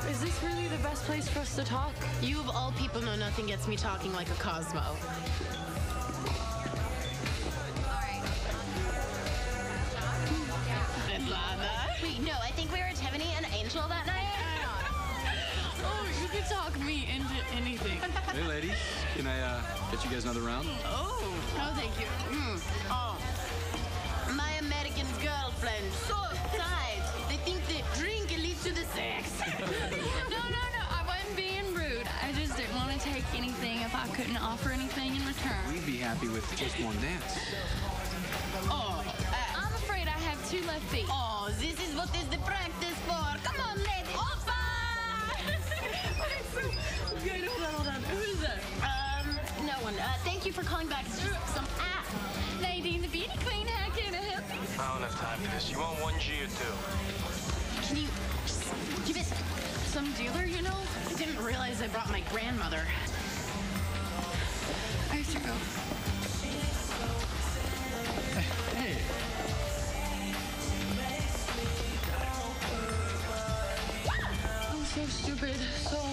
Is this really the best place for us to talk? You of all people know nothing gets me talking like a Cosmo. Wait, no, I think we were Tiffany and Angel that night. Oh, you could talk me into anything. Hey, ladies. Can I get you guys another round? Oh, thank you. Oh, my American girlfriend, so uptight. They think that drink leads to the sex. No, I wasn't being rude. I just didn't want to take anything if I couldn't offer anything in return. We'd be happy with just one dance. Oh, I'm afraid I have 2 left feet. oh, this is what is the practice for. Come on, lady. Opa! Okay, hold on. Who is that? No one. Thank you for calling back. It's just some ass. Nadine, the beauty queen. How can I help you? I don't have time for this. You want 1G or 2? Can you just give it Some dealer, you know? I didn't realize I brought my grandmother. I have to go. Hey. I'm so stupid. So